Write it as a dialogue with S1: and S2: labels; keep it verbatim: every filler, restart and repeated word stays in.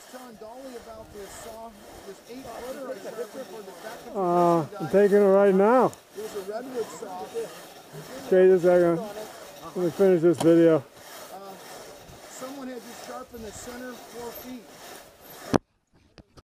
S1: telling Dolly about this saw, this eight footer I sharpened for the backcountry
S2: Uh,
S1: horseman
S2: I'm
S1: guy.
S2: taking it right now.
S1: It was a redwood saw.
S2: Okay, just a second. Let me finish this video.
S1: Uh, someone had just sharpened the center four feet.